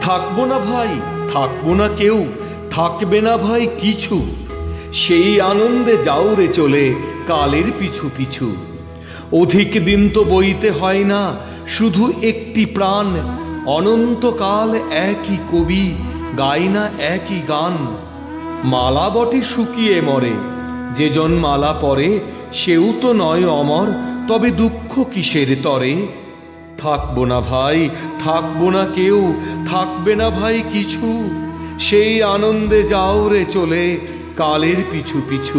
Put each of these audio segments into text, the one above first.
থাকবো না ভাই, থাকবো না কেউ, থাকবে না ভাই কিছু, সেই আনন্দে যাও রে চলে কালের পিছু পিছু। অধিক দিন তো বইতে হয় না, শুধু একটি প্রাণ, অনন্তকাল একই কবি গায় না একই গান। মালা বটে শুকিয়ে মরে, যে জন মালা পরে সেও তো নয় অমর, তবে দুঃখ কিসের তরে। থাকবো না ভাই, থাকবো না কেউ, থাকবে না ভাই কিছু, সেই আনন্দে যাও রে চলে কালের পিছু পিছু।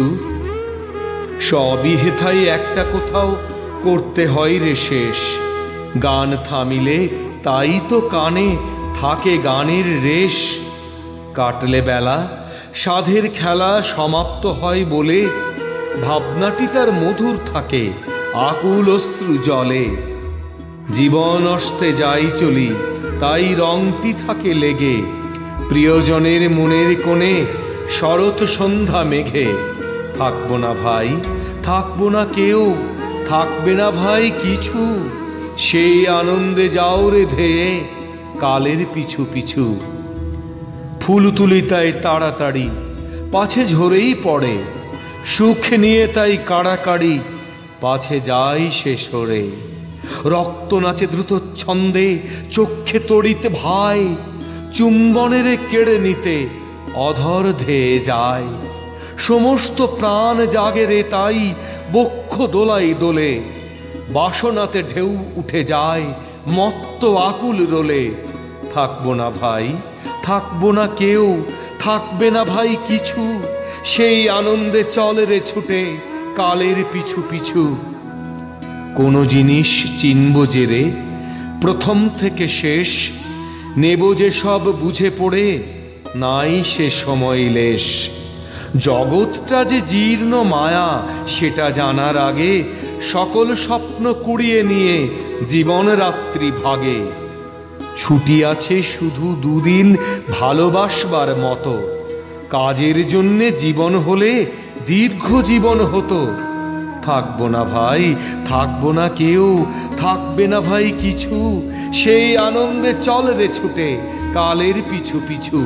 সবই হেথাই একটা কোথাও করতে হয় রে শেষ, গান থামিলে তাই তো কানে থাকে গানের রেশ। কাটলে বেলা সাধের খেলা সমাপ্ত হয় বলে, ভাবনাটি তার মধুর থাকে আকুল অশ্রু জলে। জীবন অস্তে যাই চলি তাই রংটি থাকে লেগে, প্রিয়জনের মনের কোণে শরৎ সন্ধ্যা মেঘে। থাকবো না ভাই, থাকবো না কেউ, থাকবে না ভাই কিছু, সেই আনন্দে যাও রে ধেয়ে কালের পিছু পিছু। ফুল তুলি তাই তাড়াতাড়ি, পাছে ঝরেই পড়ে, সুখ নিয়ে তাই কাড়াকাড়ি, পাছে যাই সে সরে। রক্ত নাচে দ্রুত ছন্দে, চক্ষে তড়িতে ভাই, চুম্বনের কেড়ে নিতে অধর ধেয়ে যায়। সমস্ত প্রাণ জাগে রে তাই বক্ষ দোলাই দোলে, বাসনাতে ঢেউ উঠে যায় মত্ত আকুল রোলে। থাকবো না ভাই, থাকবো না কেউ, থাকবে না ভাই কিছু, সেই আনন্দে চলে রে ছুটে কালের পিছু পিছু। কোনো জিনিস চিনব যে রে প্রথম থেকে শেষ, নেব যে সব বুঝে পড়ে নাই সে সময় লেশ। জগৎটা যে জীর্ণ মায়া সেটা জানার আগে, সকল স্বপ্ন কুড়িয়ে নিয়ে জীবন রাত্রি ভাগে। ছুটি আছে শুধু দুদিন ভালোবাসবার মতো, কাজের জন্যে জীবন হলে দীর্ঘ জীবন হতো। থাকবো না ভাই, থাকবো না কেউ, থাকবে না ভাই কিছু, সেই আনন্দে চল রে ছুটে কালের পিছু পিছু।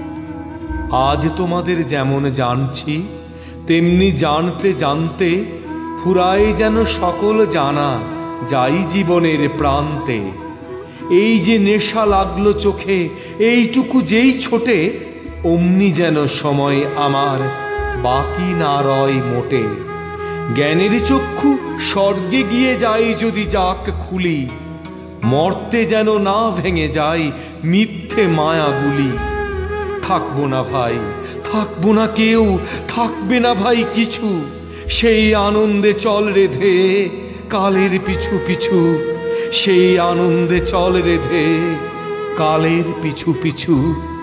আজ তোমাদের যেমন জানছি, তেমনি জানতে জানতে ফুরায় যেন সকল জানা যাই জীবনের প্রান্তে। এই যে নেশা লাগলো চোখে, এইটুকু যেই ছোটে, অমনি যেন সময় আমার বাকি না রয় মোটে। জ্ঞানের চক্ষু স্বর্গে গিয়ে যায় যদি যাক খুলি, মর্তে যেন না ভেঙে যায় মিথ্যে মায়াগুলি। থাকবো না ভাই, থাকবো না কেউ, থাকবে না ভাই কিছু, সেই আনন্দে চল রে ধেয়ে কালের পিছু পিছু, সেই আনন্দে চল রে ধেয়ে কালের পিছু পিছু।